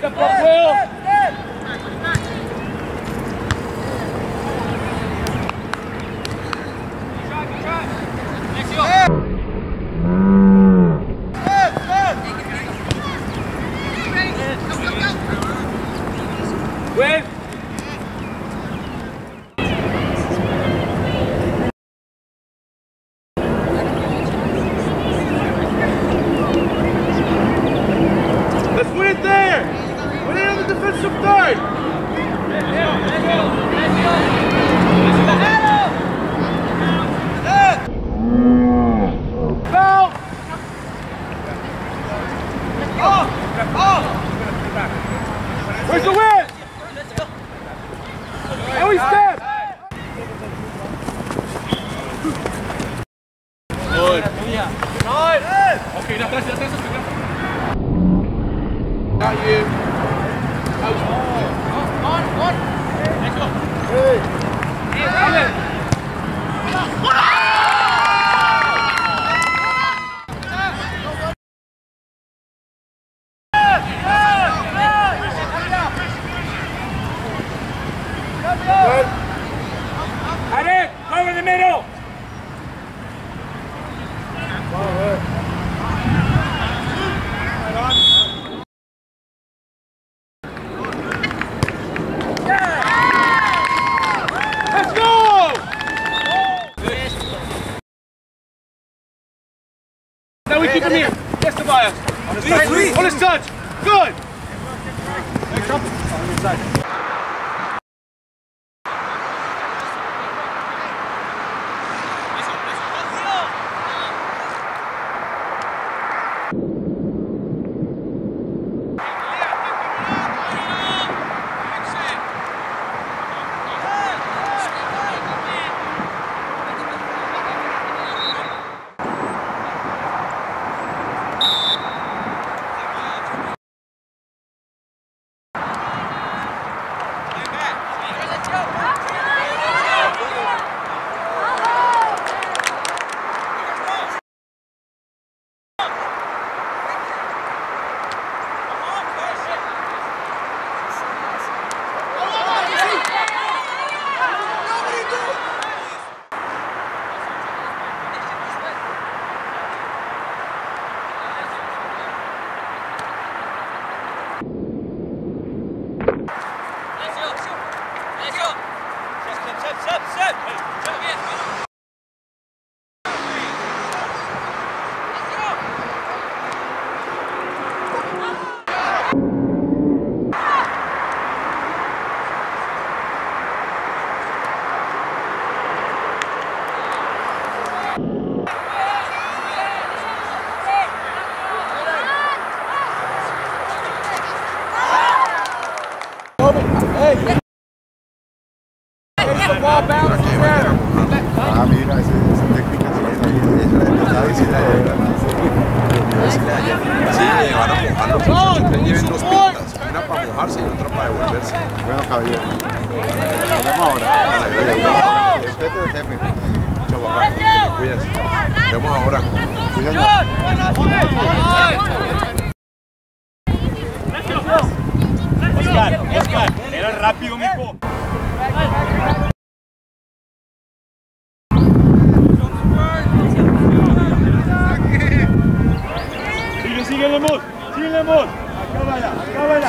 Step up, Will. Win. Let's win it there. Win it on the defensive third. Foul. Where's the win? And we step. Good. Okay, that's not you. On. Let's go. Hey. Alec, over the middle. Let's go! Now we keep him here. Yes, Tobias. On his touch. Good. On your side. Ah, mira, esa técnica sí, van a mojarlo. Siempre lleven dos pintas, una para mojarse y otra para devolverse. Bueno, caballero. Nos vemos ahora. Respeto del jefe. Mucho papá. Cuídate. Nos vemos ahora. Cuídate. Oscar, era rápido, mijo. Sigue Lemón. Acábala.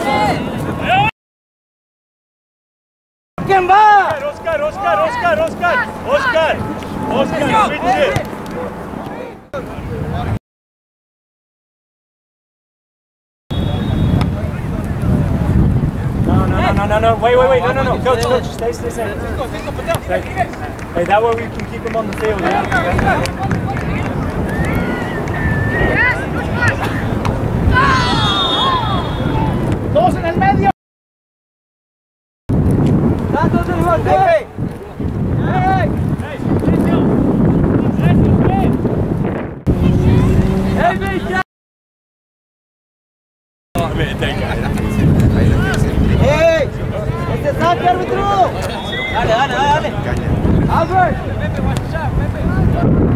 ¿Quién va? Oscar, switch. No, wait, no, coach, stay. Hey, that way we can keep him on the field, yeah? Todos en el medio. ¡Este saque, árbitro! Dale. Albert. Pepe, watch out, Pepe.